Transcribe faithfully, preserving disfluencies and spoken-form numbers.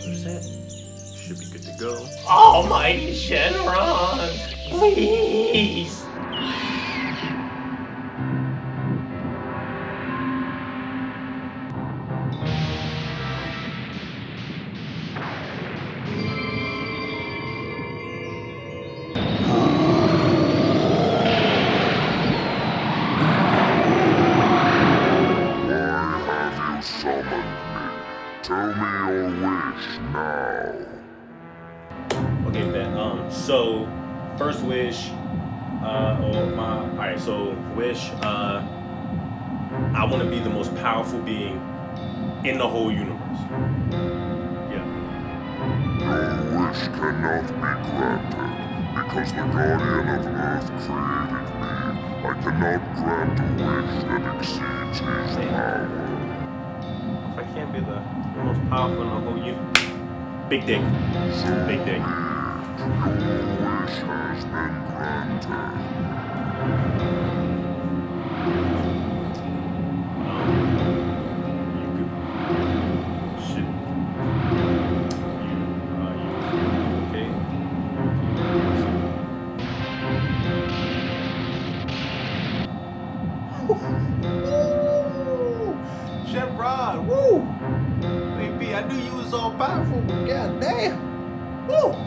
percent. Should be good to go. Almighty Shenron, please. Tell me your wish now. Okay, bet. Um, so first wish, uh, oh my, all right. So wish, uh, I want to be the most powerful being in the whole universe. Yeah. Your wish cannot be granted because the guardian of Earth created me. I cannot grant a wish that exceeds his power. If I can't be the most powerful in the whole universe, big dick, big dick. Your wish has been granted. Um, you could, shit. You, uh, you, okay? Shenron, woo! Baby, I knew you was all powerful, but god damn. Woo!